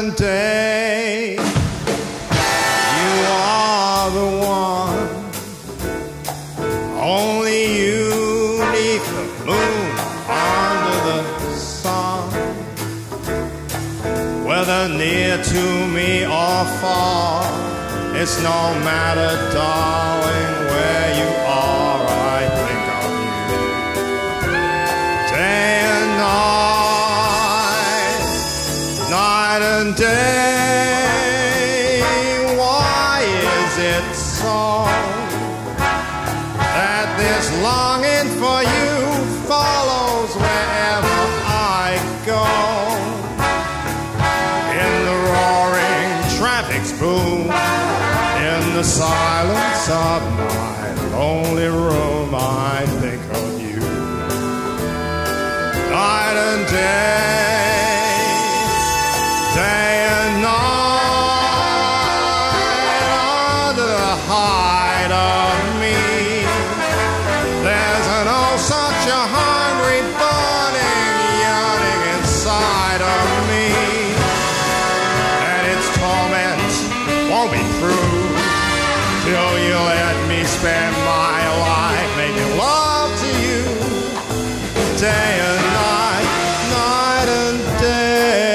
and day. You are the one, only you neath the moon, under the sun. Whether near to me or far, it's no matter, darling, where you are, I think of you. Day and night, night and day. Why is it so that this longing for you follows wherever I go? In the roaring traffic's boom, in the silence of my lonely room, I think of you. Night and day, day and night, under the hide of me, there's an oh such a hungry burning yearning inside of me, and its torment won't be through till you let me spend my life making love to you, day and night, night and day.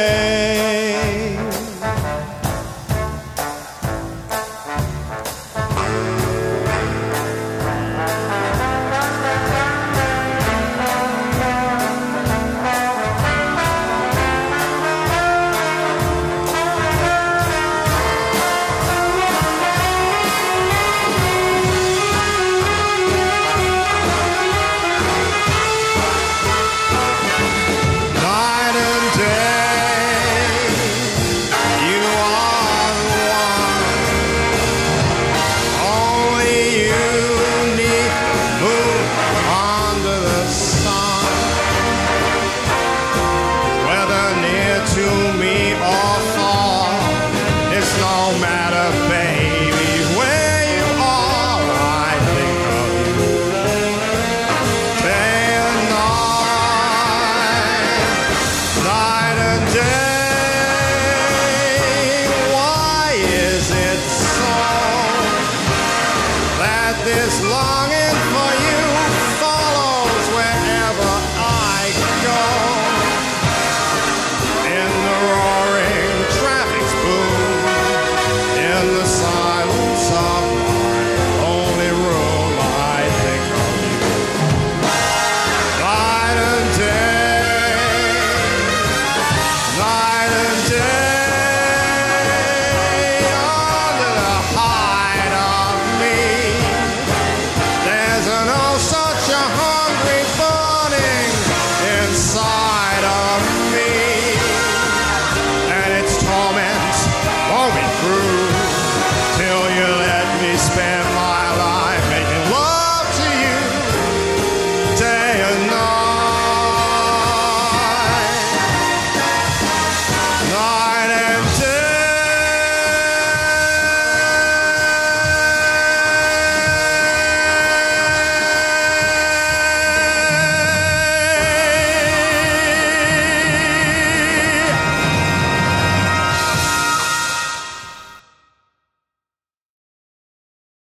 This longing